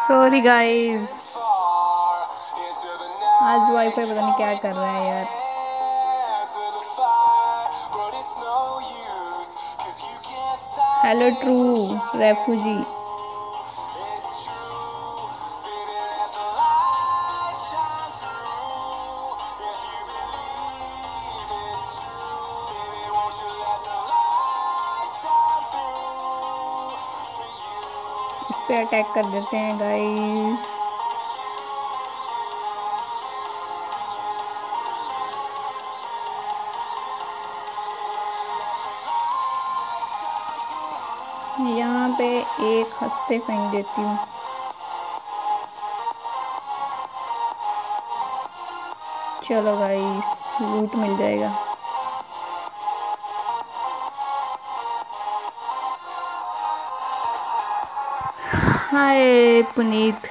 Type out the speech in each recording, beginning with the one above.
Sorry guys. आज wifi पता नहीं क्या कर रहा है यार। Hello true refugee. इस पे अटैक कर देते हैं गाइस। यहाँ पे एक हंसते फेंक देती हूँ। चलो गाइस, लूट मिल जाएगा। हाय पुनीत।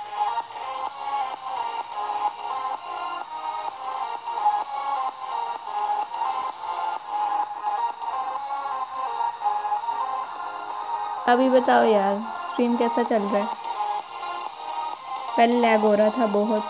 अभी बताओ यार, स्ट्रीम कैसा चल रहा है? पहले लैग हो रहा था बहुत।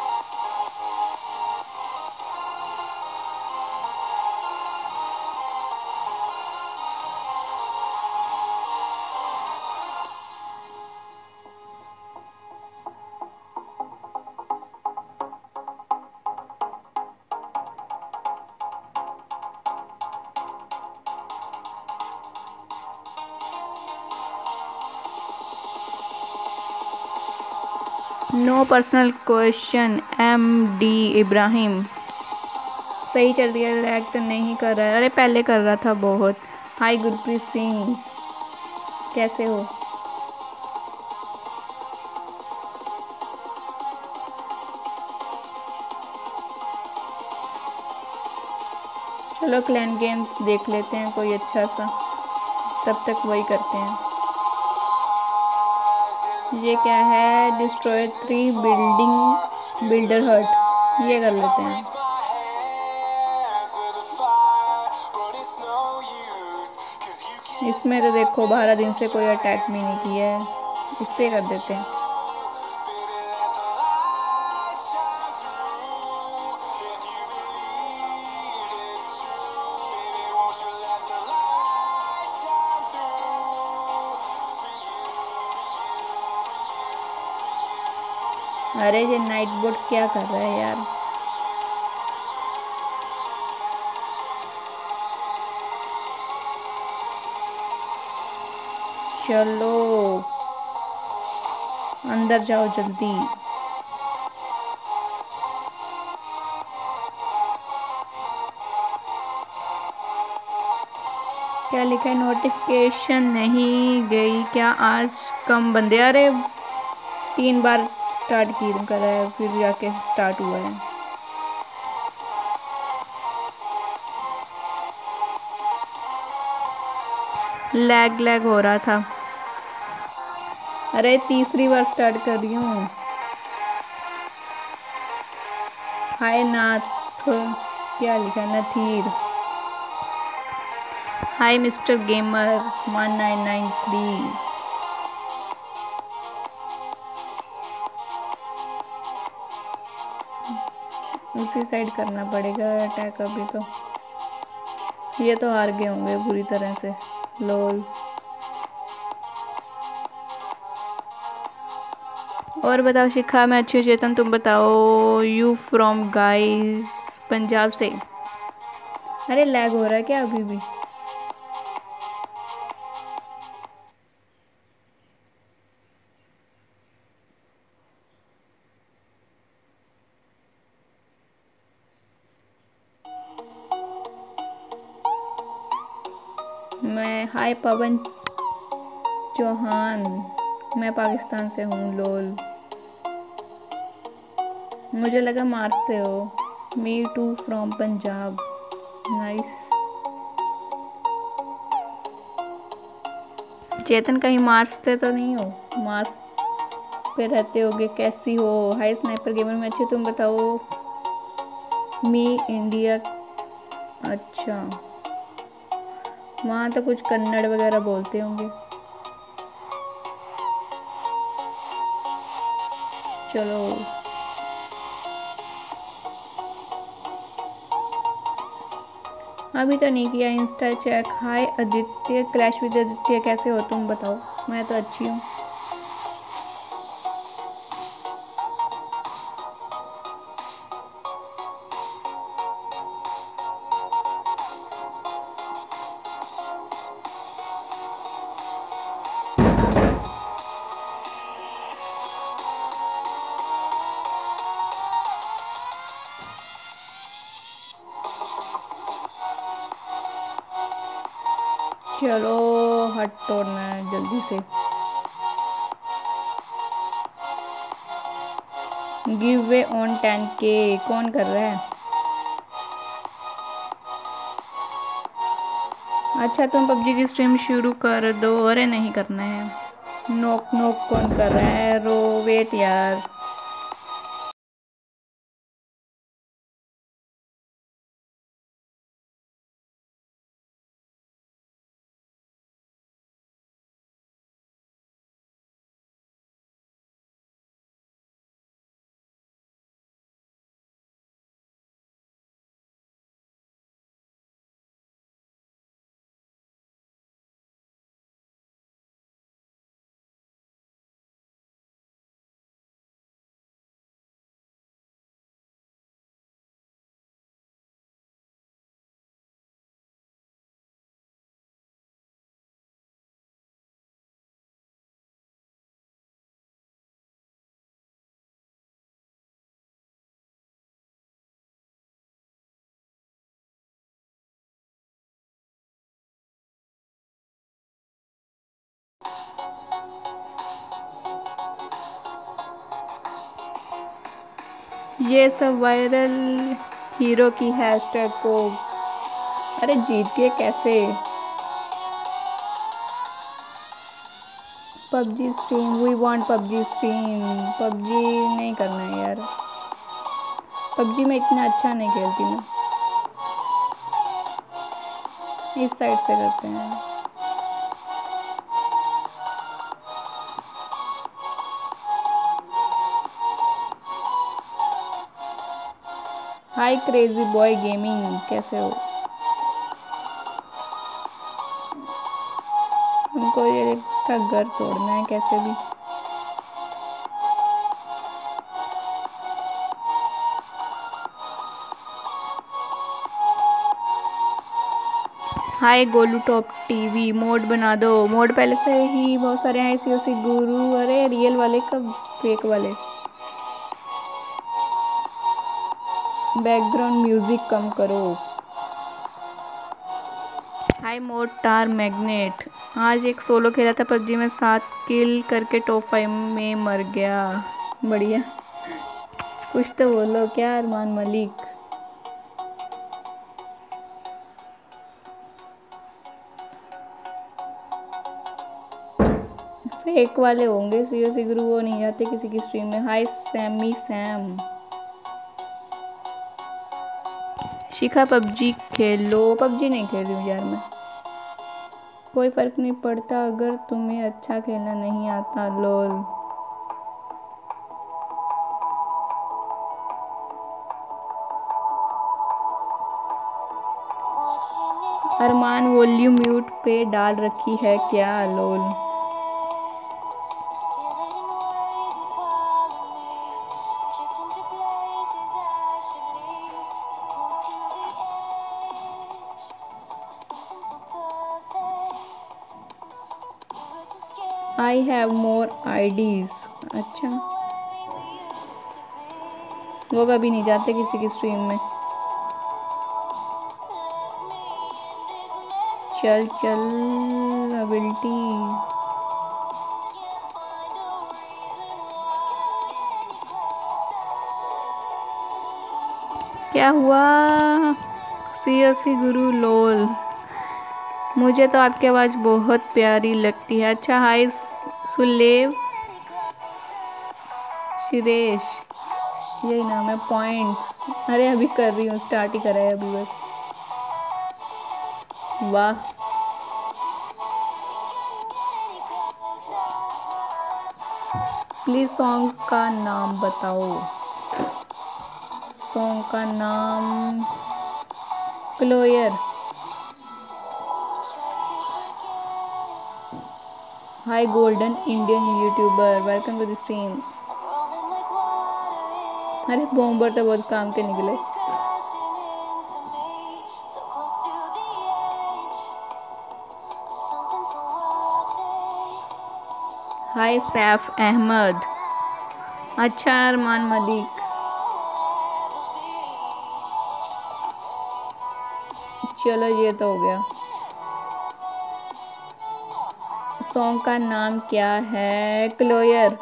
No personal question MD Ibrahim. सही चल रही है, लैग तो नहीं कर रहा है। अरे पहले कर रहा था बहुत। हाय गुरप्रीत सिंह, कैसे हो? चलो क्लैन गेम्स देख लेते हैं कोई अच्छा सा, तब तक वही करते हैं। ये क्या है? डिस्ट्रॉय 3 बिल्डिंग बिल्डर हर्ट, ये कर लेते हैं। इसमें तो देखो 12 दिन से कोई अटैक भी नहीं किया है, इस पे कर देते हैं। अरे ये नाइट बोट क्या कर रहा है यार? चलो अंदर जाओ जल्दी। क्या लिखा है? नोटिफिकेशन नहीं गई क्या आज? कम बंदे। अरे 3 बार स्टार्ट की करा है, फिर जाके स्टार्ट हुआ है। लैग लैग हो रहा था। अरे तीसरी बार स्टार्ट कर रही हूँ। हाय नाथ, क्या लिखा है? नथीर। Hi mister gamer 1993। उसी साइड करना पड़ेगा अटैक अभी तो। ये तो हार गए होंगे बुरी तरह से। लोल। और बताओ शिखा, मैं अच्छी हूँ। चेतन तुम बताओ। You from guys? पंजाब से। अरे लैग हो रहा है क्या अभी भी? मैं हाय पवन चौहान, मैं पाकिस्तान से हूँ। लोल, मुझे लगा मार्च से हो। Me too from Punjab. Nice. Chetan कहीं मार्च से तो नहीं हो? मार्च पे रहते होगे। कैसी हो? हाय स्नाइपर गेमर, में अच्छी, तुम बताओ। Me India. अच्छा, वहाँ तो कुछ कन्नड़ वगैरह बोलते होंगे। चलो अभी तो नहीं किया Insta check. Hi Aditya, clash with Aditya, कैसे हो तुम बताओ? मैं तो अच्छी हूँ। चलो हट तोड़ना है जल्दी से। गिव वे ऑन 10K कौन कर रहा है? अच्छा तुम पबजी की स्ट्रीम शुरू कर दो। अरे नहीं करना है। नोक नोक कौन कर रहा है? रो वेट यार। ये सब वायरल हीरो की हैशटैग को। अरे जीतिए कैसे? PUBG stream, we want PUBG stream. PUBG नहीं करना है यार। पबजी में इतना अच्छा नहीं खेलती मैं। इस साइड से करते हैं। हाय क्रेजी बॉय गेमिंग, कैसे हो? हमको ये इसका घर तोड़ना है कैसे भी। Hi Golu top TV, mod बना दो। मोड पहले से ही बहुत सारे हैं। सी उसी गुरु। अरे रियल वाले कब फेक वाले? बैकग्राउंड म्यूजिक कम करो। हाय मोटार मैग्नेट, आज एक सोलो खेला था पबजी में, 7 किल करके टॉप 5 में मर गया। बढ़िया। कुछ तो बोलो। क्या अरमान मलिक? फेक वाले होंगे। सीओ गुरु वो नहीं जाते किसी की स्ट्रीम में। Hi Sammy Sam. Shikha PUBG खेलो। पबजी नहीं खेल रही हूँ यार मैं। कोई फर्क नहीं पड़ता अगर तुम्हें अच्छा खेलना नहीं आता। लोल। अरमान वॉल्यूम म्यूट पे डाल रखी है क्या? Lol. I have more IDs. अच्छा वो कभी नहीं जाते किसी की स्ट्रीम में। चल चल अबिलिटी। क्या हुआ? सीएससी गुरु लोल। मुझे तो आपकी आवाज़ बहुत प्यारी लगती है। अच्छा हाय सुलेव शिरेश, यही नाम है। पॉइंट्स अरे अभी कर रही हूँ, स्टार्ट ही करा है अभी बस। वाह। प्लीज सॉन्ग का नाम बताओ। सॉन्ग का नाम क्लोयर। Hi golden Indian YouTuber, welcome to the stream. अरे बॉम्बर तो बहुत काम के निकले। हाय सैफ अहमद। अच्छा अरमान मलिक। चलो ये तो हो गया। सॉन्ग का नाम क्या है? क्लोयर।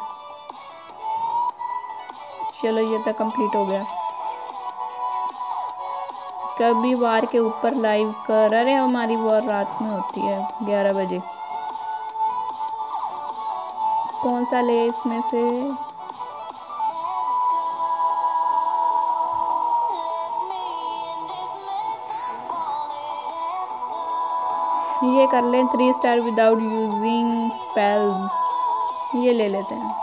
चलो ये तो कंप्लीट हो गया। कभी वार के ऊपर लाइव कर। अरे हमारी वार रात में होती है 11 बजे। कौन सा ले इसमें से? ये कर लें 3 स्टार विदाउट यूजिंग स्पेल्स। ये ले लेते हैं।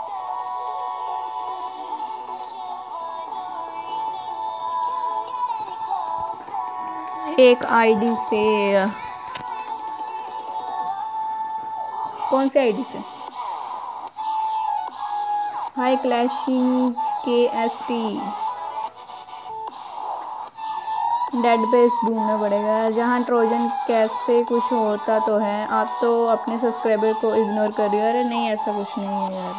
एक आईडी से। कौन से आईडी से? Hi clashing K S T. Dead base ढूंढना पड़ेगा जहाँ ट्रोजन कैसे कुछ होता तो है। आप तो अपने सब्सक्राइबर को इग्नोर कर रही हो। अरे नहीं ऐसा कुछ नहीं है यार।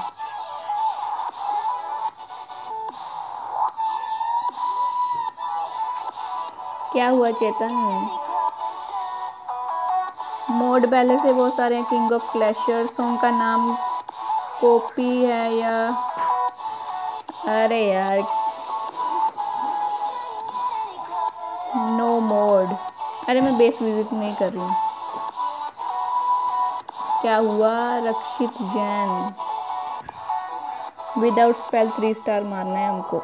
क्या हुआ चेतन? मोड पहले से बहुत सारे हैं। King of clasher. सॉन्ग का नाम कॉपी है या? अरे यार नो मोड। अरे मैं बेस विजिट नहीं कर रही हूँ। क्या हुआ? Rakshit Jain. Without spell 3 star मारना है हमको।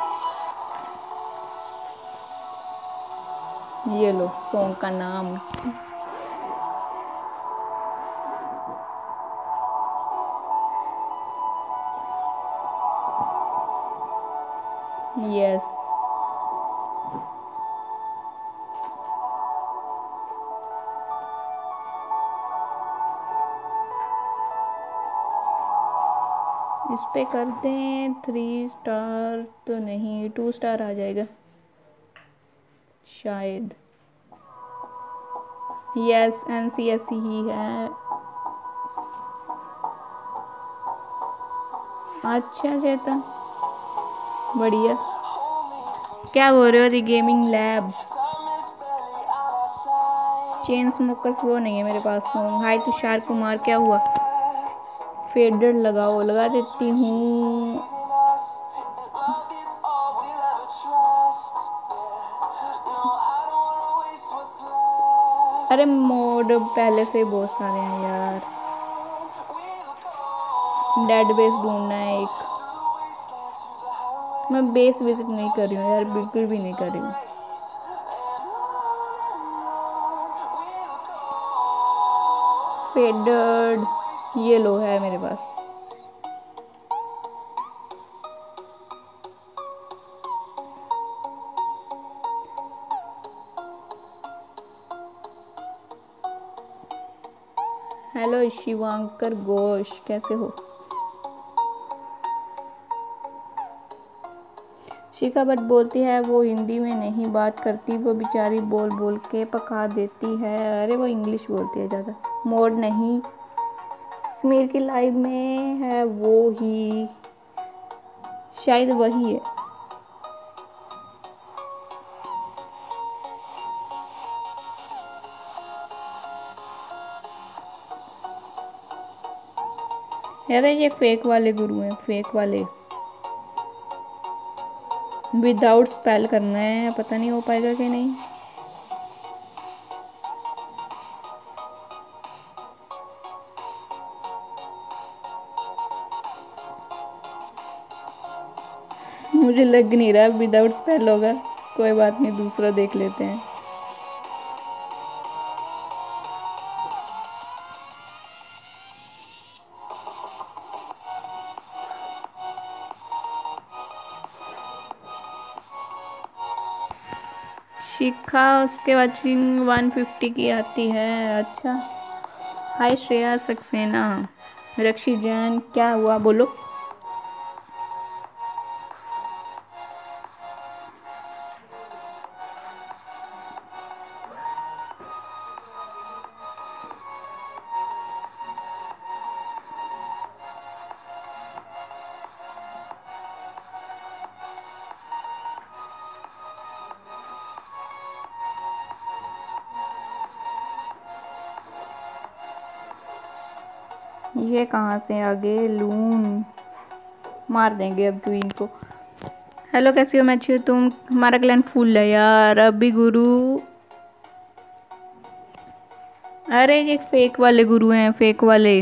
ये लो सॉन्ग का नाम। यस। इस पे कर दें 3 स्टार तो नहीं 2 स्टार आ जाएगा शायद। यस NCSC ही है। अच्छा चेतन बढ़िया। क्या बोल रहे हो? The gaming lab. Chain smokers वो नहीं है मेरे पास सॉन्ग। हाय तुषार कुमार। क्या हुआ? फेडर लगाओ। लगा देती हूँ। अरे मोड पहले से बहुत सारे हैं यार। डेड बेस ढूंढना है एक। मैं बेस विजिट नहीं कर रही हूँ यार, बिल्कुल भी नहीं कर रही हूँ। फेडर्ड ये लो है मेरे पास। हेलो शिवांकर घोष, कैसे हो? शिखा भट्ट बोलती है वो हिंदी में नहीं बात करती, वो बेचारी बोल बोल के पका देती है। अरे वो इंग्लिश बोलती है ज़्यादा। मोड नहीं, समीर की लाइव में है वो ही, शायद वही है। अरे ये फेक वाले गुरु हैं, फेक वाले। विदाउट स्पेल करना है, पता नहीं हो पाएगा कि नहीं। मुझे लग नहीं रहा विदाउट स्पेल होगा। कोई बात नहीं, दूसरा देख लेते हैं। शिखा उसके वाचिंग 150 की आती है। अच्छा। हाय श्रेया सक्सेना। रक्षी जैन क्या हुआ बोलो। ये कहाँ से आ गए लून। मार देंगे अब क्वीन को। हेलो कैसी हो मैं अच्छी हूँ तुम। हमारा क्लैन फुल है यार अभी गुरु। अरे ये फेक वाले गुरु हैं फेक वाले।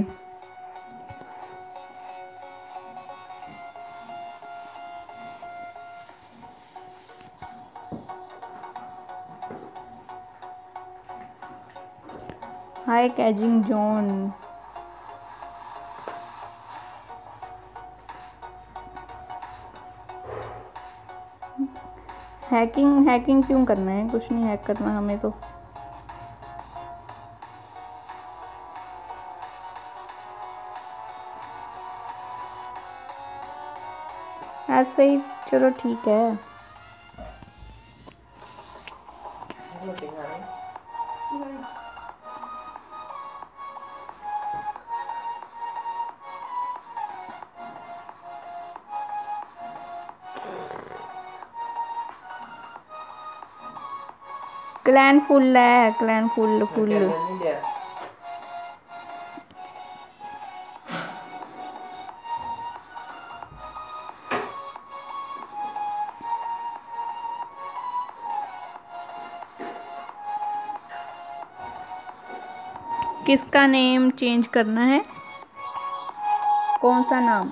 हाय कैजिंग जॉन। हैकिंग हैकिंग क्यों करना है कुछ नहीं हैक करना हमें तो। ऐसे ही चलो ठीक है। क्लैन फुल है क्लैन फुल फुल। किसका नेम चेंज करना है। कौन सा नाम।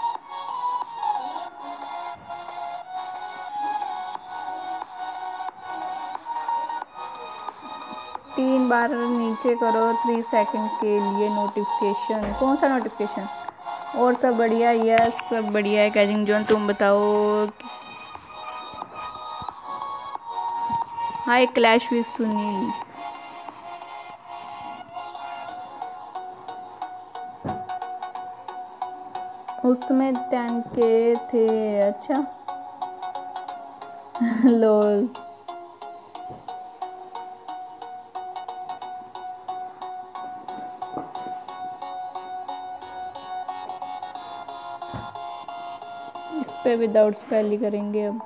तीन बार नीचे करो 3 सेकंड के लिए नोटिफिकेशन। कौन सा नोटिफिकेशन। और सब बढ़िया यस सब बढ़िया है कैजिंग जॉन तुम बताओ। Hi clash with Sunil. उसमें 10 के थे। अच्छा। लोल। इस पे विदाउट स्पेल ही करेंगे अब।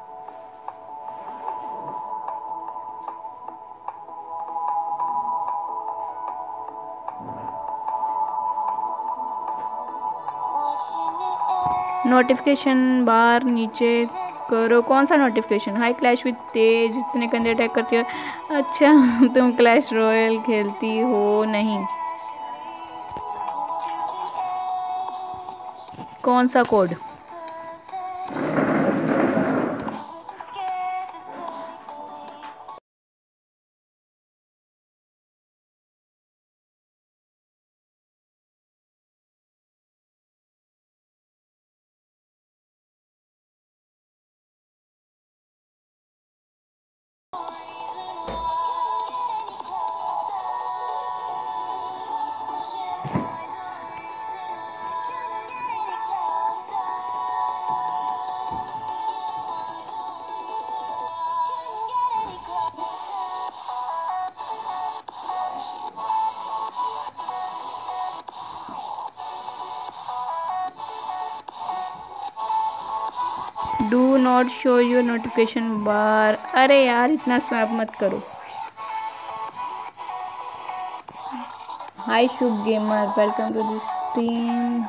नोटिफिकेशन बार नीचे करो। कौन सा notification. Hi clash with Tej इतने गंदे अटैक करती हो। अच्छा तुम क्लैश रॉयल खेलती हो नहीं। कौन सा code. Do not show your notification bar. अरे यार इतना स्वैप मत करो। Hi Shubh gamer welcome to the stream.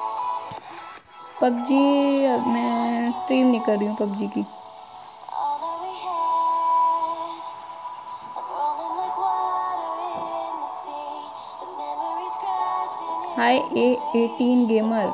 PUBG मैं स्ट्रीम नहीं कर रही हूँ पबजी की। Hi A18 gamer.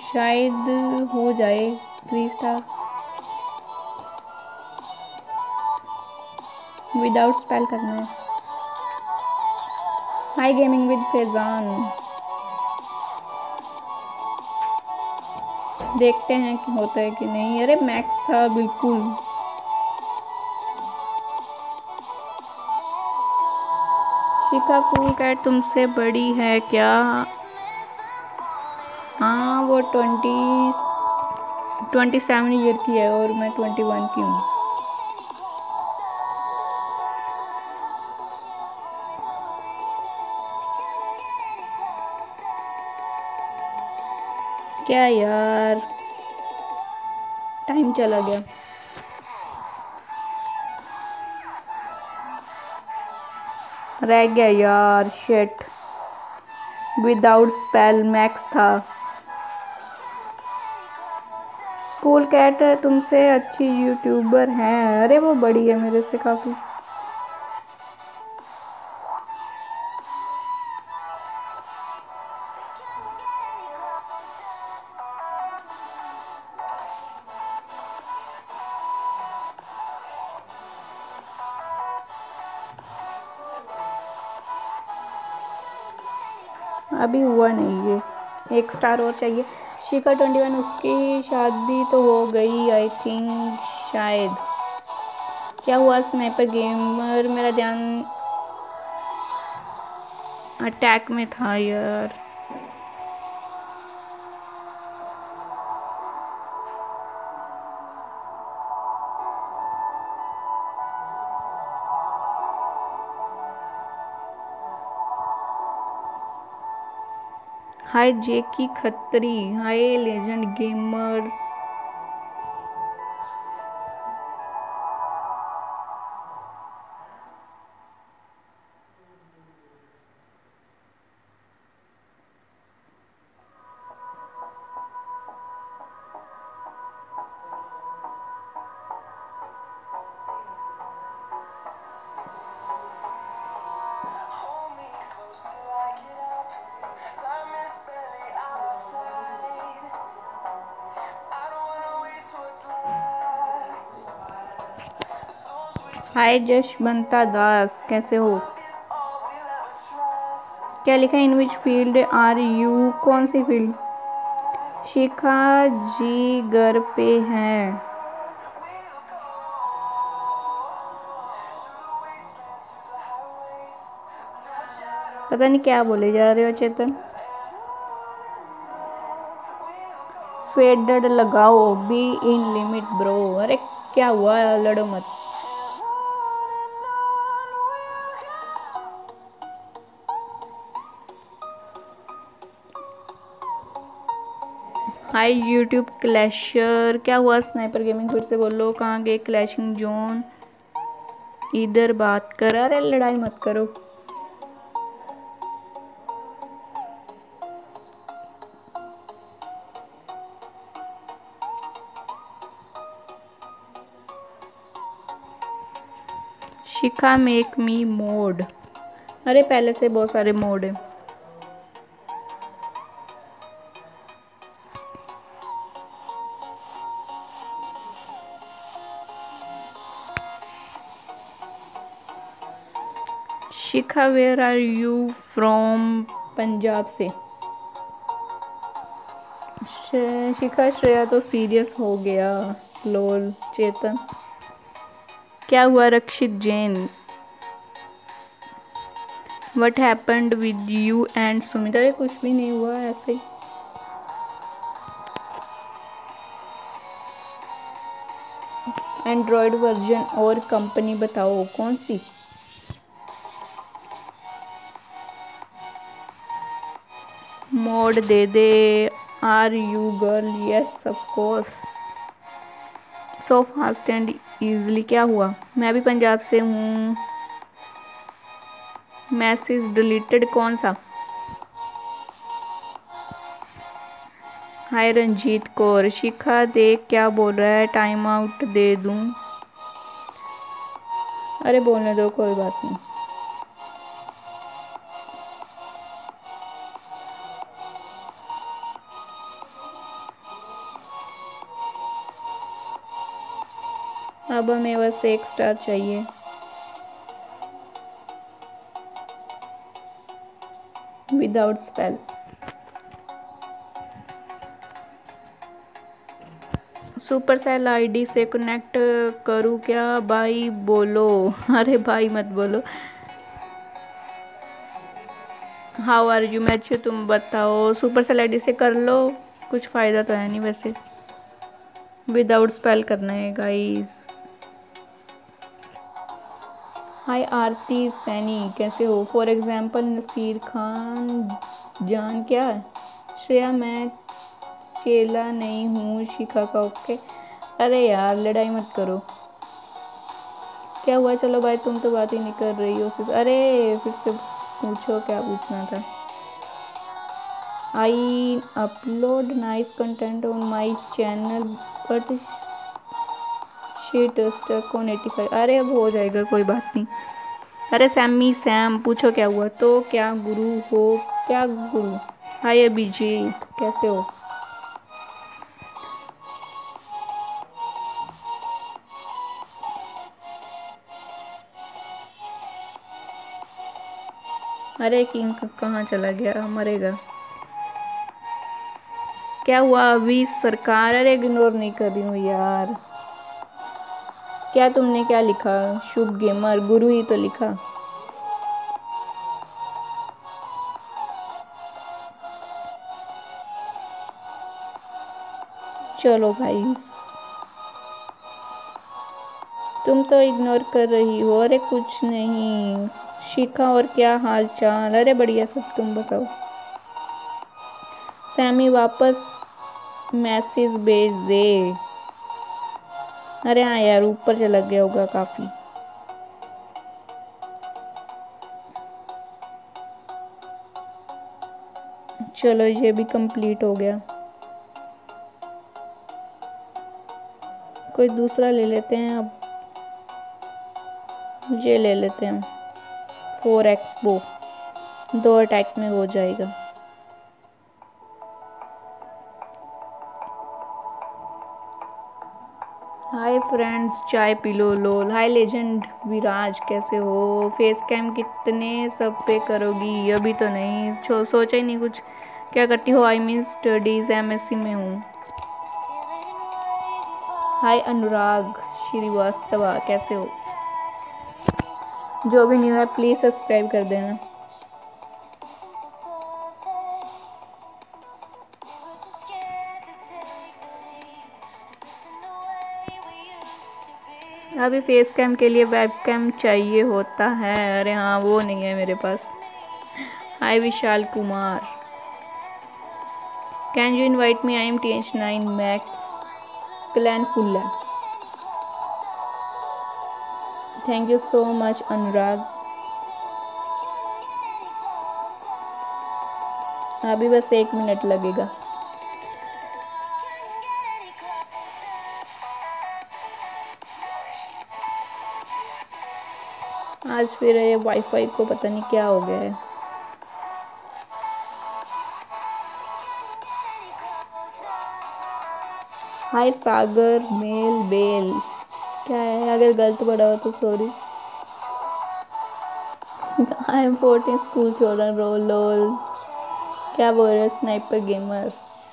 शायद हो जाए 3 स्टार। विदाउट स्पेल करना है। Hi gaming with Faizan. देखते हैं कि होता है कि नहीं। अरे मैक्स था बिल्कुल। शिखा कूल कैट तुमसे बड़ी है क्या? हाँ वो 27 ईयर की है और मैं 21 की हूँ। क्या यार, टाइम चला गया। रह गया यार, शिट। विदाउट स्पेल मैक्स था। कूल कैट तुमसे अच्छी यूट्यूबर हैं। अरे वो बड़ी है मेरे से काफ़ी। अभी हुआ नहीं ये, 1 स्टार और चाहिए। शिखा 21 उसकी शादी तो हो गई आई थिंक, शायद। क्या हुआ स्नाइपर गेमर? मेरा ध्यान अटैक में था यार। Hi Jackie Khatri, hi legend gamers. Hi Jashwanta Das, कैसे हो? क्या लिखा है? In which field are you? कौन सी फील्ड? शिखा जी घर पे हैं। पता नहीं क्या बोले जा रहे हो चेतन। फेडेड लगाओ, बी इन लिमिट ब्रो। अरे क्या हुआ, लड़ो मत। हाय यूट्यूब क्लैशर, क्या हुआ स्नाइपर गेमिंग? फिर से बोलो, कहाँ गए क्लैशिंग जोन? इधर बात कर। अरे लड़ाई मत करो। Shikha make me mod. अरे पहले से बहुत सारे मोड है। Shikha where are you from? Punjab से। शिखा श्रेया तो सीरियस हो गया। लोल चेतन। क्या हुआ Rakshit Jain? What happened with you and Sumit? अरे कुछ भी नहीं हुआ, ऐसे ही। एंड्रॉयड वर्जन और कंपनी बताओ कौन सी? मोड दे दे। Are you girl? Yes of course. So fast and easily. क्या हुआ? मैं भी पंजाब से हूँ। मैसेज डिलीटेड कौन सा? हाय रंजीत कौर। शिखा देख क्या बोल रहा है, टाइम आउट दे दूँ? अरे बोलने दो, कोई बात नहीं। अब हमें बस 1 स्टार चाहिए। Without spell. सुपरसेल आईडी से कनेक्ट करूँ क्या भाई बोलो? अरे भाई मत बोलो। How are you? मैं अच्छी हूँ, तुम बताओ। सुपरसेल आईडी से कर लो, कुछ फ़ायदा तो है नहीं वैसे। विदाउट स्पेल करना है गाइस। हाय आरती सैनी, कैसे हो? फॉर एग्जाम्पल नसीर खान जान क्या? श्रेया मैं चेला नहीं हूँ शिखा का। ओके। अरे यार लड़ाई मत करो। क्या हुआ? चलो भाई तुम तो बात ही नहीं कर रही हो। अरे फिर से पूछो, क्या पूछना था? I upload nice content on my channel but shit stuck on 85। अरे अब हो जाएगा, कोई बात नहीं। अरे सैमी सैम पूछो क्या हुआ? तो क्या गुरु हो? क्या गुरु? हाय अभिजीत, कैसे हो? अरे किंग कहाँ चला गया? मरेगा। क्या हुआ अभी सरकार? अरे इग्नोर नहीं कर रही हूँ यार। क्या तुमने क्या लिखा? शुभ गेमर गुरु ही तो लिखा। चलो भाई, तुम तो इग्नोर कर रही हो। अरे कुछ नहीं। शिखा और क्या हाल चाल? अरे बढ़िया सब, तुम बताओ। सैमी वापस मैसेज भेज दे। अरे हाँ यार, ऊपर चला गया होगा काफ़ी। चलो ये भी कंप्लीट हो गया। कोई दूसरा ले लेते हैं अब। ये ले लेते हैं 4x बो, 2 अटैक में हो जाएगा। हाय फ्रेंड्स, चाय पी लो। लोल। हाय लेजेंड विराज, कैसे हो? फेस कैम कितने सब पे करोगी? अभी तो नहीं, सोचा ही नहीं कुछ। क्या करती हो? आई मीन स्टडीज़, एमएससी में हूँ। हाय अनुराग श्रीवास्तव, कैसे हो? जो भी न्यू है प्लीज़ सब्सक्राइब कर देना। अभी फेस कैम के लिए वेब कैम चाहिए होता है। अरे हाँ, वो नहीं है मेरे पास। Hi Vishal Kumar, can you invite me? I am TH9 max clan फुल्ला। Thank you so much Anurag. अभी बस 1 मिनट लगेगा। आज फिर ये वाईफाई को पता नहीं क्या हो गया है। हाय सागर मेल बेल, क्या है? अगर गलत पड़ा हो तो sorry. I am 14 school children roll lol. क्या बोल रहे हो स्नाइपर गेमर?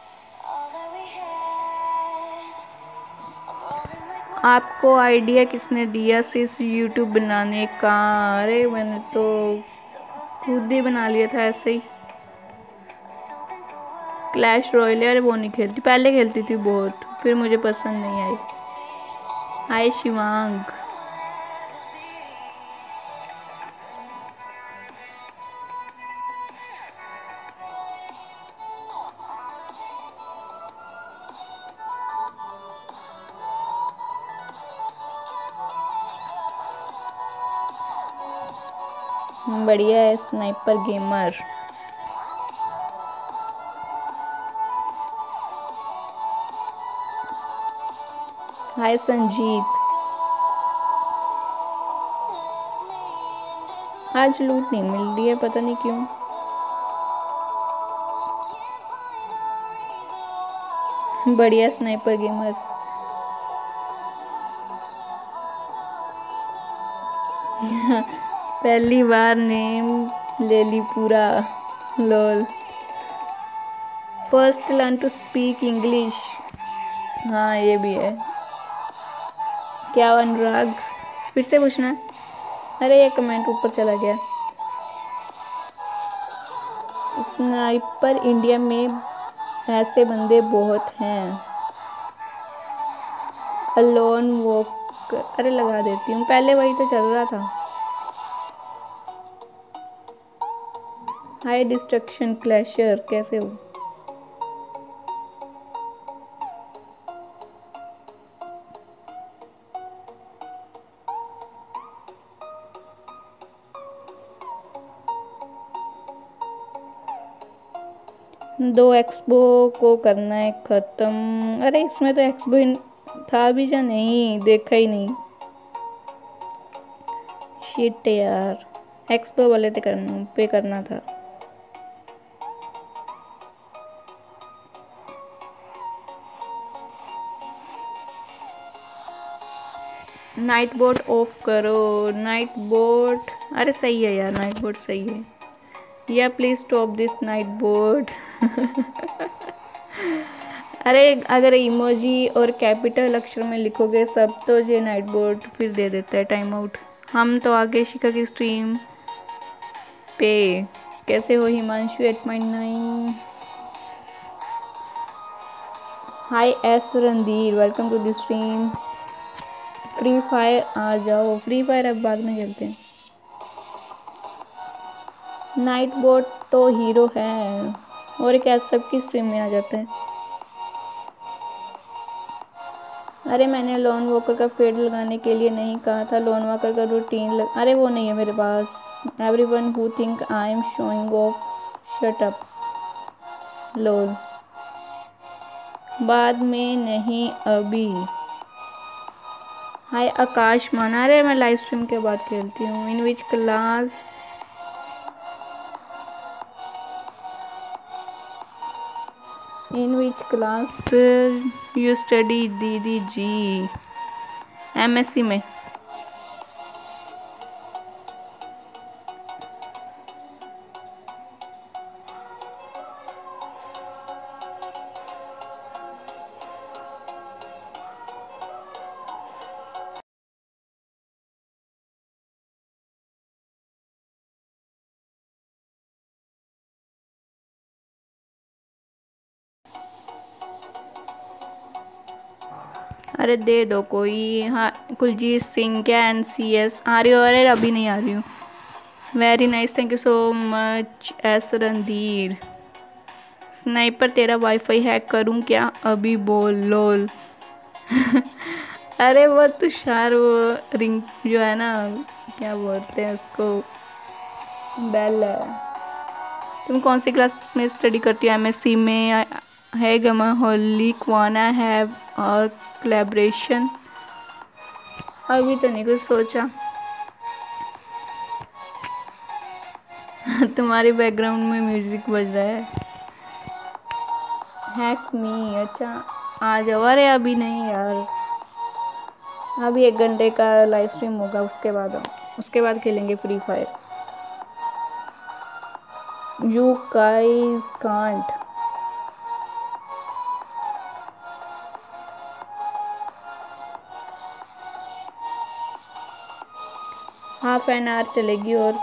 आपको आइडिया किसने दिया सिर्फ यूट्यूब बनाने का? अरे मैंने तो खुद ही बना लिया था ऐसे ही। क्लैश रॉयल, यार वो नहीं खेलती, पहले खेलती थी बहुत, फिर मुझे पसंद नहीं आई। हाय शिवांग, बढ़िया है स्नाइपर गेमर। हाय संजीत, आज लूट नहीं मिल रही है, पता नहीं क्यों। बढ़िया स्नाइपर गेमर। पहली बार नेम ले ली पूरा। Lol. First learn to speak English. हाँ ये भी है। क्या अनुराग, फिर से पूछना। अरे ये कमेंट ऊपर चला गया। स्नाइपर इंडिया में ऐसे बंदे बहुत हैं। अलोन वॉक, अरे लगा देती हूँ, पहले वही तो चल रहा था। हाई डिस्ट्रक्शन क्लैशर कैसे हो? दो एक्सपो को करना है खत्म। अरे इसमें तो एक्सपो था भी या नहीं, देखा ही नहीं। शिट यार, एक्सपो वाले पे करना था। नाइट बोट ऑफ करो। नाइट बोट, अरे सही है यार, नाइट बोट सही है। या please stop this night bot. अरे अगर इमोजी और कैपिटल अक्षर में लिखोगे सब तो ये नाइट बोट फिर दे देता है टाइम आउट। हम तो आगे शिखा की स्ट्रीम पे। कैसे हो Himanshu 8.9। Hi S Randhir, welcome to the stream. Free fire आ जाओ, फ्री फायर अब बाद में खेलते हैं। नाइट बोट तो हीरो है और क्या सबकी स्ट्रीम में आ जाते हैं। अरे मैंने लॉन वॉकर का फेड लगाने के लिए नहीं कहा था, लॉन वॉकर का रूटीन अरे वो नहीं है मेरे पास। Everyone who think I am showing off, shut up. Lol, बाद में नहीं अभी। हाय आकाश माना, अरे मैं लाइव स्ट्रीम के बाद खेलती हूँ। In which class, in which class you study दीदी जी? एमएससी में। अरे दे दो कोई। हाँ कुलजीत सिंह, क्या NCS आ रही हो? अरे अभी नहीं आ रही हूँ। Very nice, thank you so much S Randhir. Sniper तेरा वाईफाई हैक करूँ क्या? अभी बोल लोल। अरे वो तुषार, वो रिंग जो है ना, क्या बोलते हैं उसको, बेल है। तुम कौन सी क्लास में स्टडी करती हो? MSc में है गमा होली क्वाना हैव और कोलैबोरेशन? अभी तो नहीं कुछ सोचा। तुम्हारे बैकग्राउंड में म्यूजिक बज रहा है। हैक मी, अच्छा आ जाओ। अरे अभी नहीं यार, अभी 1 घंटे का लाइव स्ट्रीम होगा, उसके बाद खेलेंगे free fire. You guys can't. Half an hour चलेगी और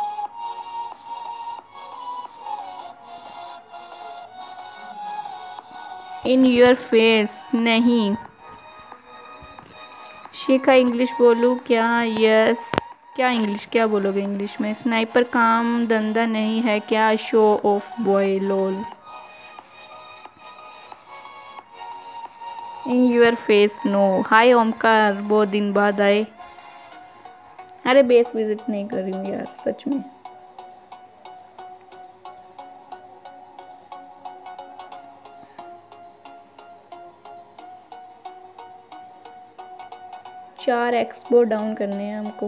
इन योर फेस नहीं। शिखा इंग्लिश बोलूँ क्या? यस। क्या इंग्लिश, क्या बोलोगे इंग्लिश में? स्नाइपर काम धंधा नहीं है क्या? Show off boy lol. In your face no. Hi Omkar, बहुत दिन बाद आए। अरे बेस विजिट नहीं कर रही हूँ यार सच में। चार एक्सपो डाउन करने हैं हमको।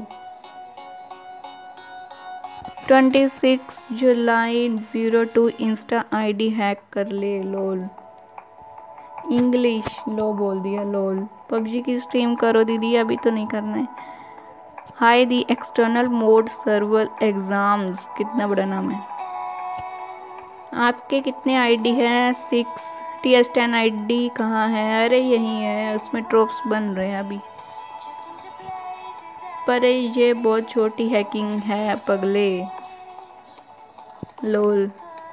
26 जुलाई 02 इंस्टा ID हैक कर ले लोल। इंग्लिश लो बोल दिया लोल। PUBG की स्ट्रीम करो दीदी, अभी तो नहीं करना है। Hi the external mod server exams, कितना बड़ा नाम है। आपके कितने आईडी हैं? 6 TS10 आईडी कहाँ है? अरे यही है, उसमें ट्रोप्स बन रहे हैं अभी। पर ये बहुत छोटी हैकिंग है पगले। लोल।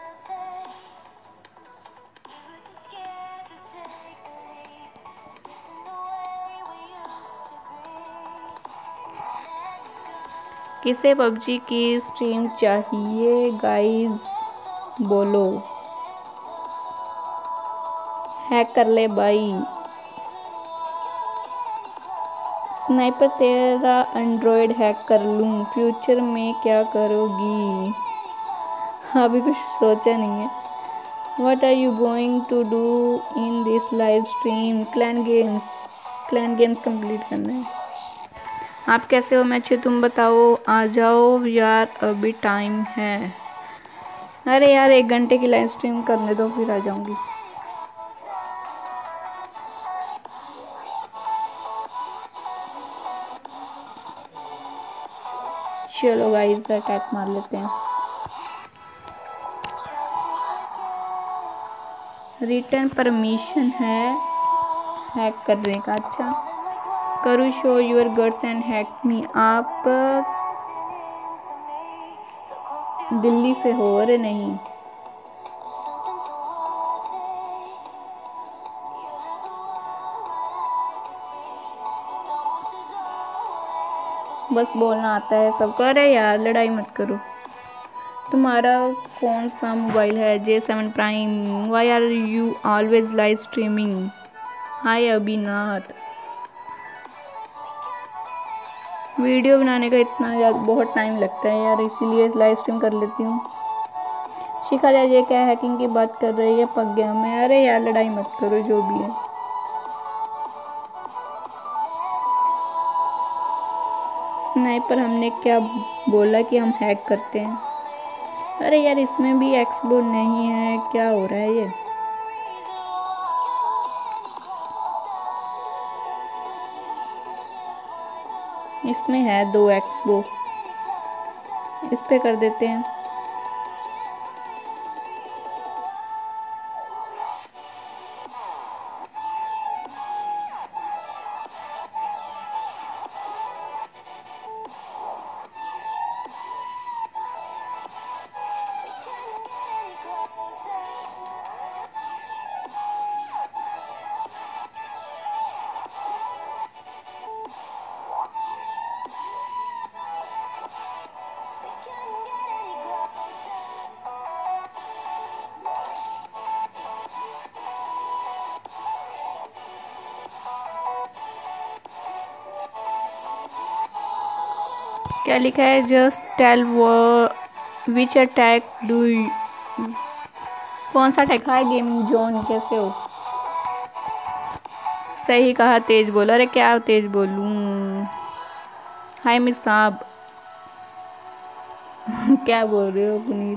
किसे पबजी की स्ट्रीम चाहिए गाइस? बोलो। हैक कर ले भाई। स्नाइपर तेरा एंड्रॉयड हैक कर लूँ? फ्यूचर में क्या करोगी? अभी कुछ सोचा नहीं है। What are you going to do in this live stream? Clan games complete करना है। आप कैसे हो? मैं अच्छी, तुम बताओ। आ जाओ यार, अभी टाइम है। अरे यार 1 घंटे की लाइव स्ट्रीम करने दो, फिर आ जाऊंगी। चलो गाइस, अटैक मार लेते हैं। रिटर्न परमिशन है हैक करने का। अच्छा करू show your guts and hack me. आप दिल्ली से हो? अरे नहीं। बस बोलना आता है सबको। अरे यार लड़ाई मत करो। तुम्हारा कौन सा मोबाइल है? J7 prime. Why are you always live streaming? Hi Abhinath. Video बनाने का इतना बहुत टाइम लगता है यार, इसीलिए लाइव स्ट्रीम कर लेती हूँ। शिखा ये क्या हैकिंग की बात कर रही है? पक गया मैं। अरे यार लड़ाई मत करो, जो भी है। स्नाइपर हमने क्या बोला कि हम हैक करते हैं? अरे यार इसमें भी एक्सबो नहीं है, क्या हो रहा है ये? इसमें है 2 एक्सबो, इस पे कर देते हैं। क्या लिखा है? Just tell which attack do you. कौन सा अटैक? हाय गेमिंग जोन, कैसे हो? सही कहा, तेज बोलो। अरे क्या तेज बोलूं? हाय मिस साहब। क्या बोल रहे हो पुनीत?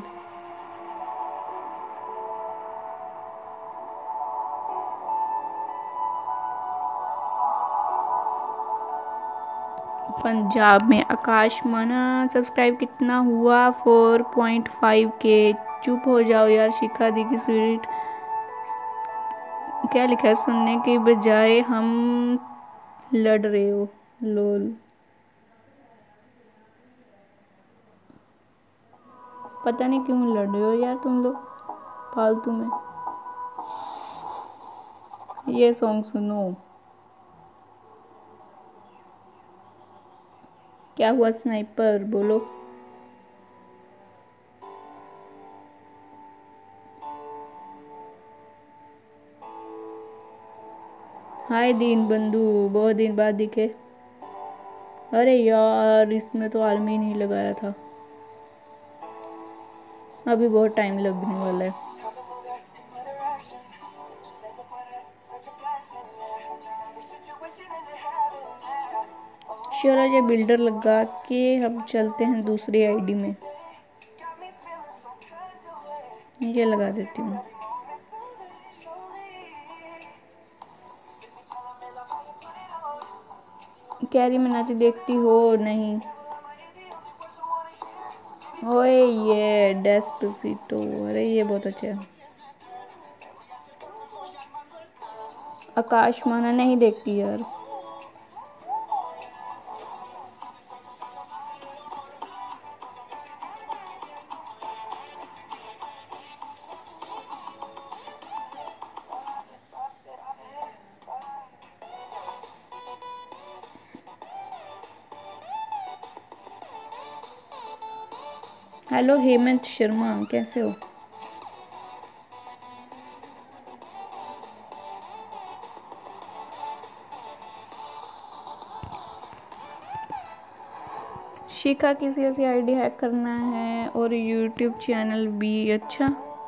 पंजाब में आकाश माना सब्सक्राइब कितना हुआ? 4.5K। चुप हो जाओ यार। शिखा दी की स्वीट। क्या लिखा है? सुनने के बजाय हम लड़ रहे हो। लोल। पता नहीं क्यों लड़ रहे हो यार तुम लोग फालतू में। ये सॉन्ग सुनो। क्या हुआ स्नाइपर? बोलो। हाय दीन बंधु, बहुत दिन बाद दिखे। अरे यार इसमें तो आर्मी नहीं लगाया था। अभी बहुत टाइम लगने वाला है। चलो ये बिल्डर लगा के हम चलते हैं दूसरी आईडी में। ये लगा देती हूँ। कैरी मिनाती देखती हो? नहीं। ओए ये डेस्पेसितो, अरे ये बहुत अच्छा है। आकाश माना नहीं देखती यार। हेलो हेमंत शर्मा, कैसे हो? शिखा किसी ऐसी आईडी हैक करना है और यूट्यूब चैनल भी। अच्छा,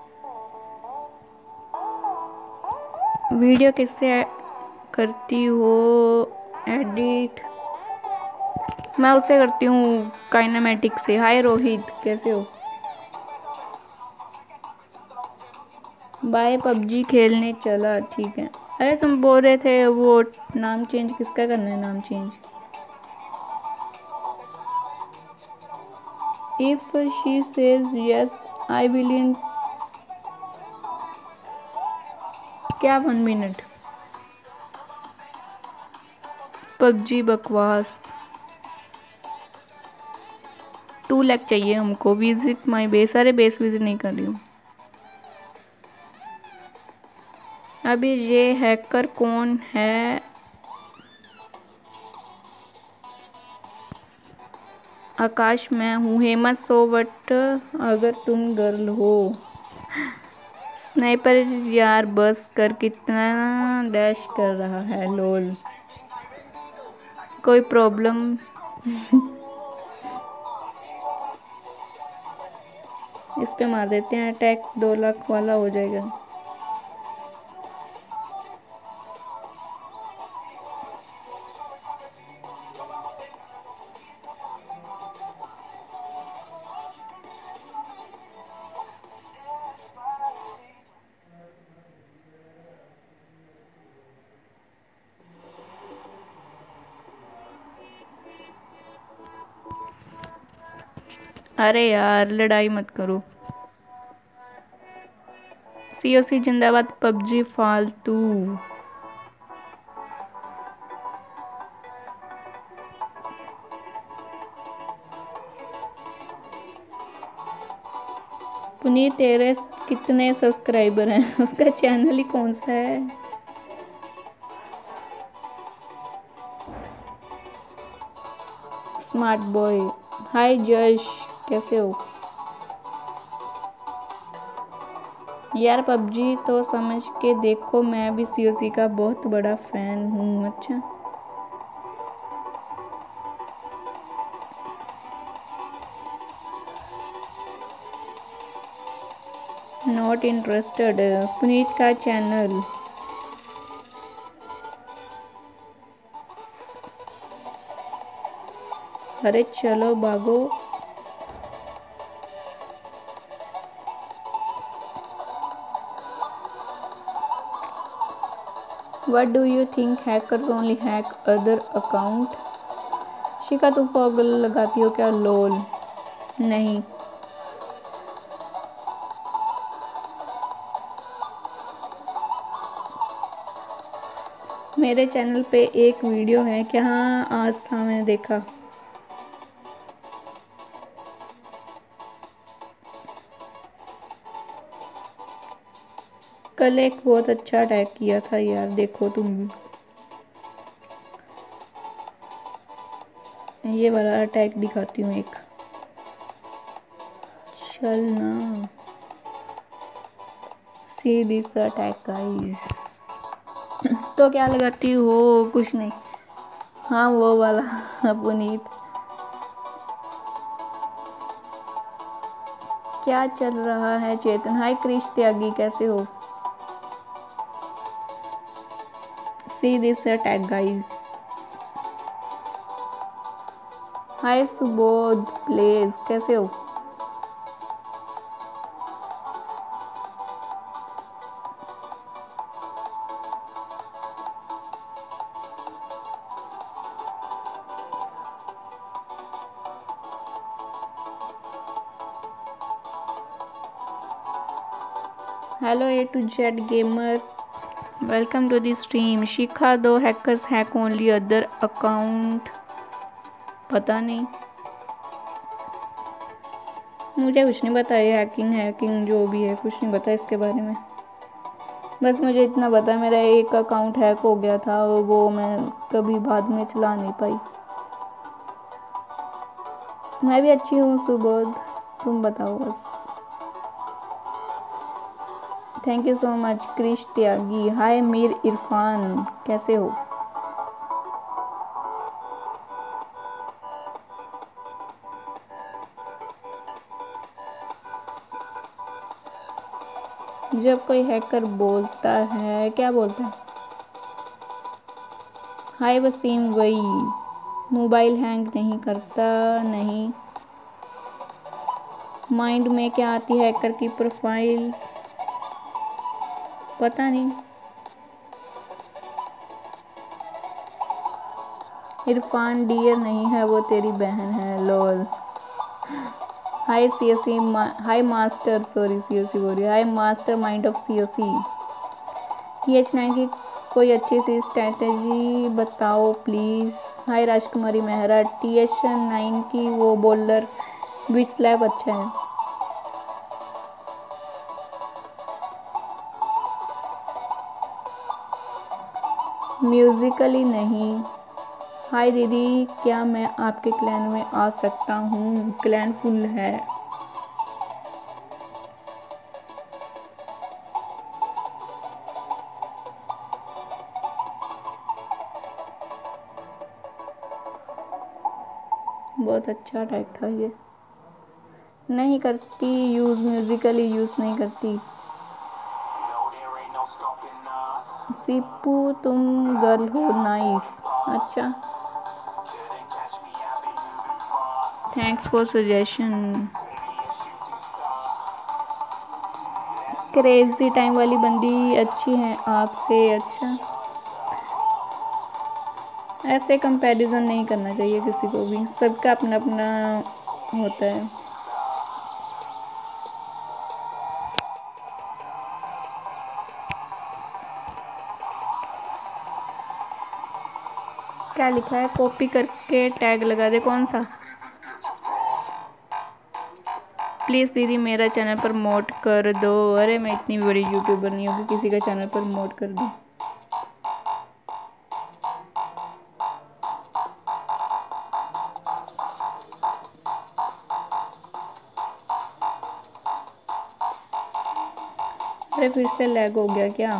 वीडियो किससे करती हो एडिट? मैं उससे करती हूँ काइनेमेटिक से। हाय रोहित, कैसे हो? बाय, पबजी खेलने चला, ठीक है। अरे तुम बोल रहे थे वो नाम चेंज किसका करना है, नाम change? If she says yes I will in. क्या 1 मिनट? पबजी बकवास। 2 लाख चाहिए हमको। Visit my base. अरे बेस विजिट नहीं कर रही हूँ अभी। ये हैकर कौन है? आकाश मैं हूँ। हेमंत सो बट अगर तुम गर्ल हो। स्नाइपर यार बस कर, कितना डैश कर रहा है लोल। कोई प्रॉब्लम? इस पे मार देते हैं अटैक, 2 लाख वाला हो जाएगा। अरे यार लड़ाई मत करो। सीओसी जिंदाबाद, पबजी फालतू। पुनीत तेरे कितने सब्सक्राइबर हैं? उसका चैनल ही कौन सा है? Smart boy. हाय जश, कैसे हो? यार पबजी तो समझ के देखो, मैं भी सीओसी का बहुत बड़ा फैन हूँ। अच्छा, नॉट इंटरेस्टेड। पुनीत का चैनल। अरे चलो भागो। What do you think hackers only hack other account? शिखा तुम पॉगल लगाती हो क्या? लोल नहीं। मेरे चैनल पे एक वीडियो है क्या? हाँ आज था, मैंने देखा। कल एक बहुत अच्छा अटैक किया था यार, देखो तुम भी। ये वाला अटैक दिखाती हूँ एक। चल ना। See this attack guys. तो क्या लगाती हो? कुछ नहीं। हाँ वो वाला। पुनीत। क्या चल रहा है चेतन? हाय क्रिश त्यागी, कैसे हो? See this attack guys. Hi Subodh plays, कैसे हो? Hello A to Z gamer, welcome to the stream. Shikha, do hackers hack only other account. पता नहीं, मुझे कुछ नहीं पता ये हैकिंग हैकिंग जो भी है, कुछ नहीं पता इसके बारे में। बस मुझे इतना पता है मेरा एक अकाउंट हैक हो गया था, वो मैं कभी बाद में चला नहीं पाई। मैं भी अच्छी हूँ सुबोध, तुम बताओ बस। Thank you so much Krish Tyagi. Hi Mir Irfan, कैसे हो? जब कोई हैकर बोलता है, क्या बोलता है? हाय वसीम, वही मोबाइल हैंग नहीं करता। नहीं, माइंड में क्या आती है हैकर की प्रोफाइल, पता नहीं। इरफान डियर नहीं है, वो तेरी बहन है, lol. Hi COC, hi master, sorry COC बोल रही है। Hi master mind of COC. TH9 की कोई अच्छी सी स्ट्रैटेजी बताओ please. Hi Rajkumari Mehra. TH9 की वो बॉलर विच स्लैब अच्छा है। म्यूजिकली नहीं। हाय दीदी, क्या मैं आपके क्लैन में आ सकता हूँ? क्लैन फुल है। बहुत अच्छा टैग था ये। नहीं करती यूज़, म्यूजिकली यूज़ नहीं करती। सीपू तुम गर्ल हो, नाइस। अच्छा, thanks for suggestion. Crazy time वाली बंदी अच्छी है आपसे। अच्छा, ऐसे कंपैरिजन नहीं करना चाहिए किसी को भी, सबका अपना अपना होता है। क्या लिखा है? कॉपी करके टैग लगा दे। कौन सा? प्लीज़ दीदी मेरा चैनल प्रमोट कर दो। अरे मैं इतनी बड़ी यूट्यूबर नहीं हूँ कि किसी का चैनल प्रमोट कर दूँ। अरे फिर से लैग हो गया क्या?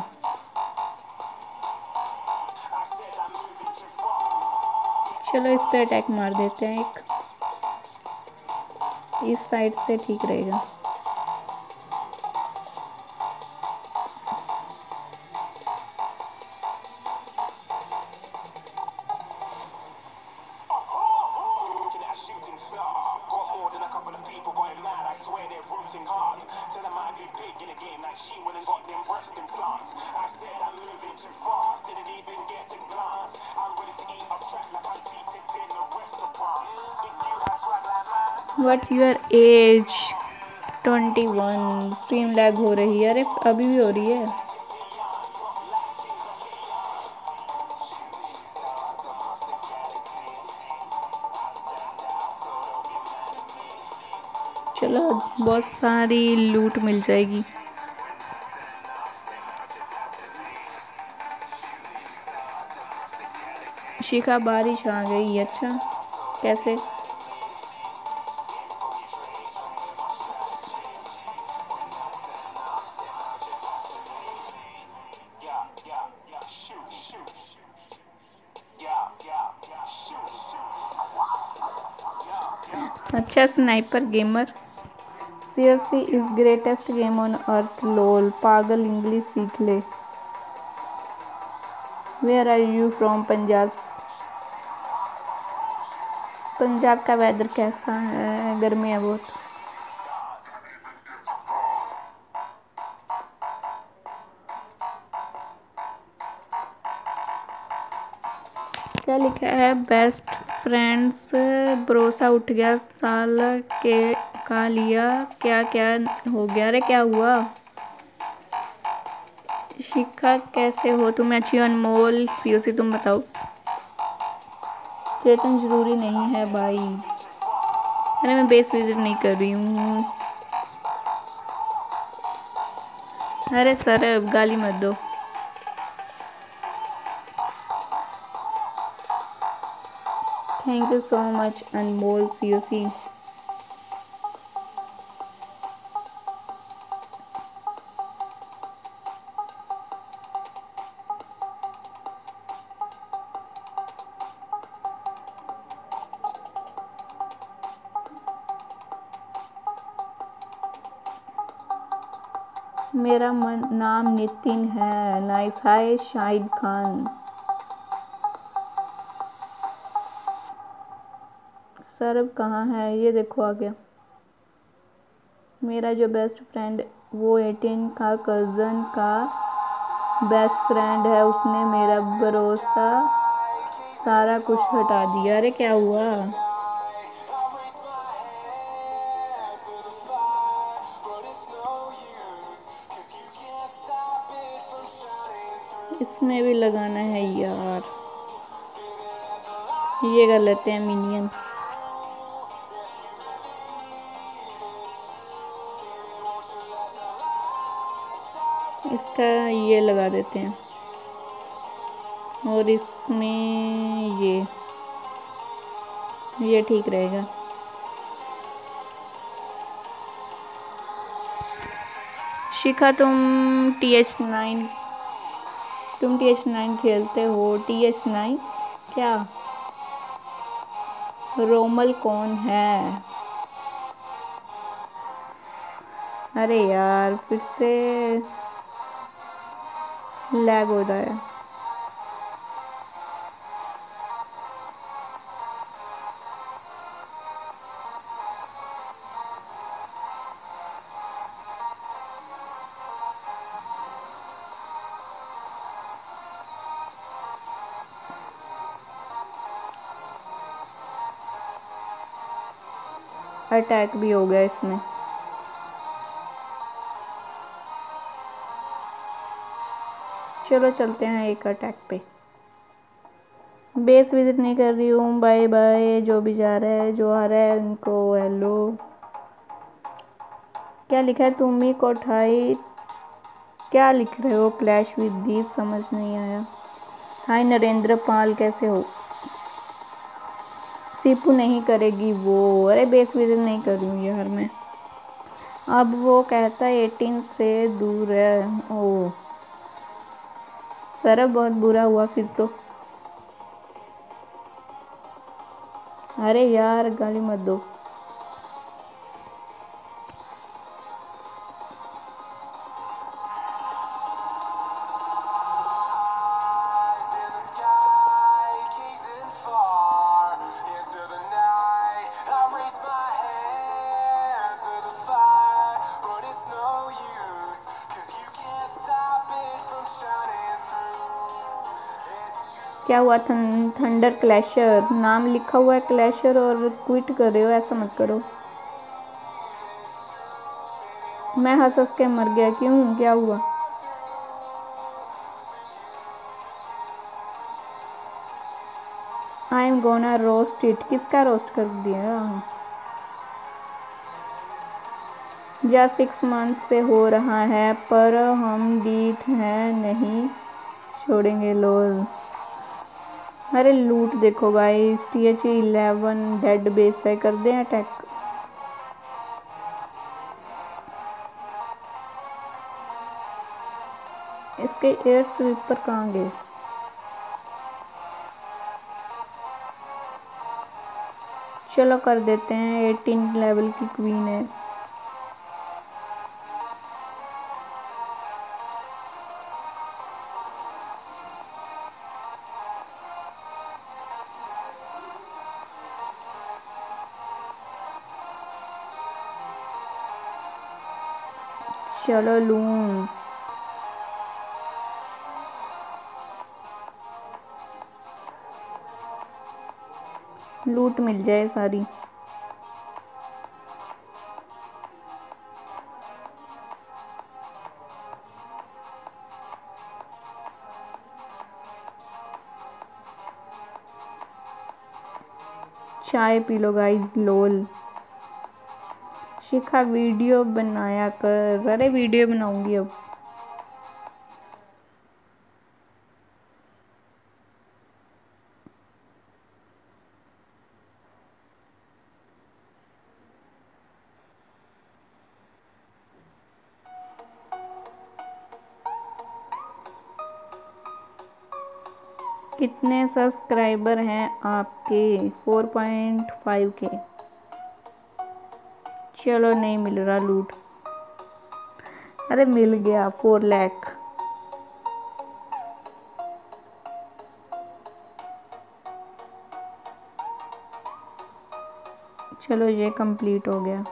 चलो इस पे अटैक मार देते हैं एक, इस साइड से ठीक रहेगा। What your age? 21। Stream lag हो रही है? अरे अभी भी हो रही है। चलो बहुत सारी लूट मिल जाएगी। शिखा बारिश आ गई। अच्छा, कैसे? अच्छा, sniper gamer. CSC is greatest game on earth, lol. पागल, इंग्लिश सीख ले। Where are you from? Punjab. Punjab का वेदर कैसा है? गर्मी है बहुत। क्या लिखा है? बेस्ट फ्रेंड्स भरोसा उठ गया साल के का लिया। क्या क्या हो गया? अरे क्या हुआ? शिखा कैसे हो तुम? अच्छी अनमोल सीओसी तुम बताओ। चेतन जरूरी नहीं है भाई। अरे मैं बेस विजिट नहीं कर रही हूँ। अरे सर गाली मत दो। Thank you so much Anmol COC. मेरा नाम नितिन है। नाइस। हाय शाहिद खान। सरब कहाँ है? ये देखो आ गया। मेरा जो बेस्ट फ्रेंड वो 18 का कज़न का बेस्ट फ्रेंड है, उसने मेरा भरोसा सारा कुछ हटा दिया। अरे क्या हुआ? इसमें भी लगाना है यार। ये कर लेते हैं मिनियन। इसका ये लगा देते हैं और इसमें ये ठीक रहेगा। शिखा तुम TH9 खेलते हो? TH9 क्या? रोमल कौन है? अरे यार फिर से लैग हो रहा है। अटैक भी हो गया इसमें। चलो चलते हैं एक अटैक पे। बेस विजिट नहीं कर रही हूँ। Bye bye. जो भी जा रहा है जो आ रहा है उनको हेलो। क्या लिखा है? तुम ही कोठाई क्या लिख रहे हो? क्लैश विद दी समझ नहीं आया। हाय नरेंद्र पाल कैसे हो? सीपू नहीं करेगी वो। अरे बेस विजिट नहीं कर रही हूँ यार मैं। अब वो कहता है 18 से दूर है। ओ सर बहुत बुरा हुआ फिर तो। अरे यार गाली मत दो। क्या हुआ? थंडर क्लैशर नाम लिखा हुआ है क्लैशर और क्विट कर रहे हो? ऐसा मत करो। मैं हंस हंस के मर गया। क्यों? क्या हुआ? I am gonna roast it. किसका रोस्ट कर दिया? जा 6 मंथ से हो रहा है पर हम डीठ हैं नहीं छोड़ेंगे लोल। अरे लूट देखो गाइस। TH11 डेड बेस है। कर दें अटैक। इसके एयर स्वीपर कहाँ गए? चलो कर देते हैं। 18 लेवल की क्वीन है। चलो लून्स। लूट मिल जाए सारी। चाय पी लो गाइस। लोल शिखा वीडियो बनाया कर। अरे वीडियो बनाऊंगी अब। कितने सब्सक्राइबर हैं आपके? 4.5 के। चलो नहीं मिल रहा लूट। अरे मिल गया 4 लाख। चलो ये कंप्लीट हो गया।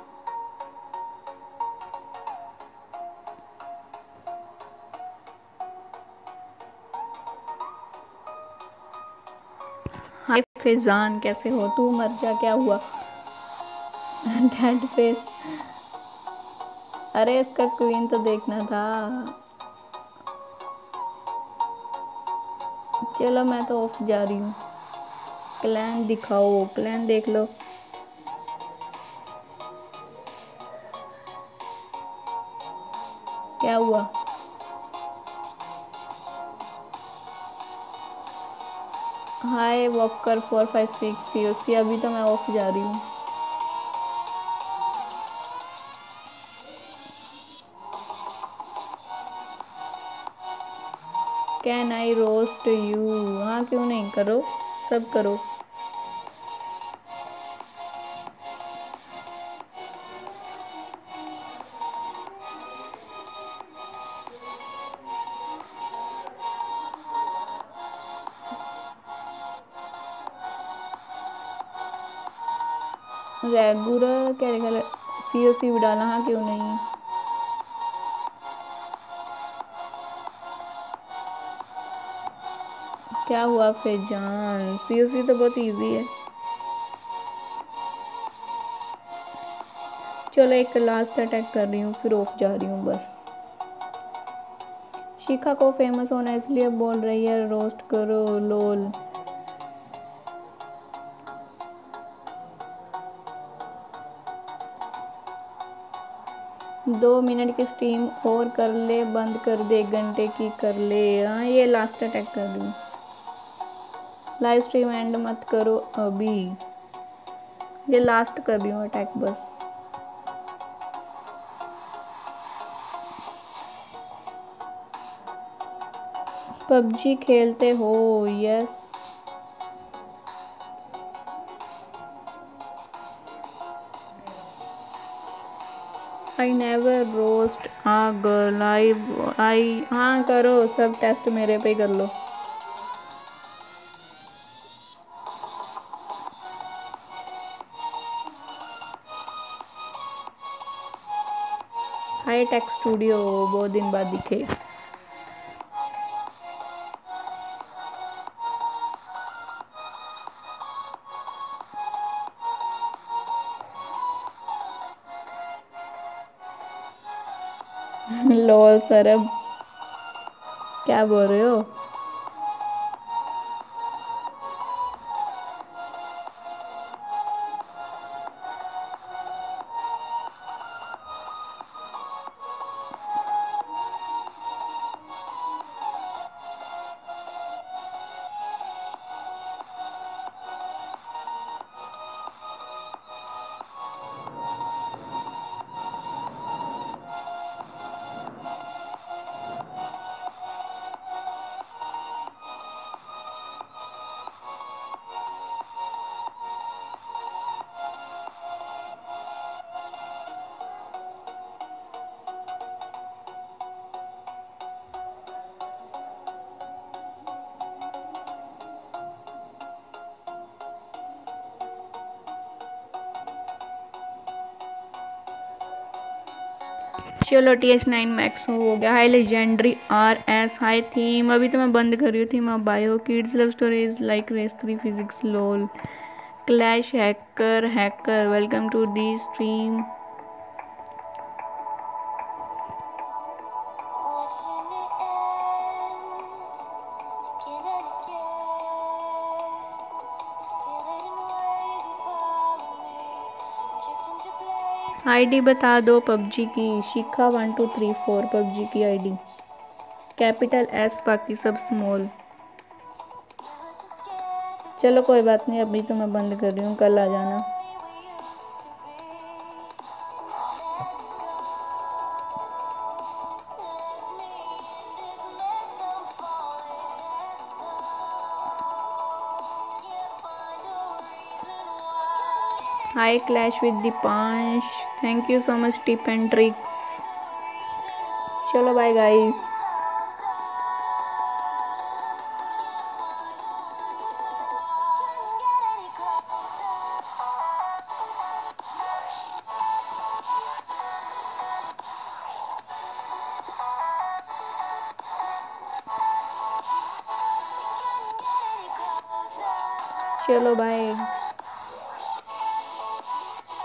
हाय फैजान, कैसे हो? तू मर जा, क्या हुआ? Dead face. अरे इसका क्वीन तो देखना था। चलो मैं तो ऑफ जा रही हूँ। क्लैन दिखाओ, क्लैन देख लो। क्या हुआ? Hi walker 456 COC. अभी तो मैं ऑफ जा रही हूँ। Can I roast you? हाँ क्यों नहीं, करो, सब करो। रेगुलर क्या लिखा? सीओसी भी डाला, हाँ क्यों नहीं। क्या हुआ फैजान? सीओसी तो बहुत इजी है। चलो एक लास्ट अटैक कर रही हूँ, फिर ऑफ जा रही हूँ बस। शिखा को फेमस होना इसलिए बोल रही है रोस्ट करो। लोल। दो मिनट की स्ट्रीम और कर ले, बंद कर दे, 1 घंटे की कर ले। हाँ ये लास्ट अटैक कर रही हूँ। लाइव स्ट्रीम एंड मत करो अभी, ये लास्ट कर रही हूँ अटैक बस। पबजी खेलते हो? Yes. I never roast a girl. I हाँ करो, सब टेस्ट मेरे पे कर लो। हाई टेक स्टूडियो, बहुत दिन बाद दिखे। लोल सरब, क्या बोल रहे हो? चलो TH9 मैक्स हो गया। Hi legendary RS। Hi theme, अभी तो मैं बंद कर रही हूँ थीम। अब bio kids love stories like race 3 physics. Lol clash hacker hacker, welcome to the stream. ID बता दो पबजी की। शिखा 1234 पबजी की आईडी। कैपिटल एस बाकी सब स्मॉल। चलो कोई बात नहीं, अभी तो मैं बंद कर रही हूँ, कल आ जाना। Hi clash with Dipansh, thank you so much tip and tricks. चलो बाय गाइस। चलो बाय।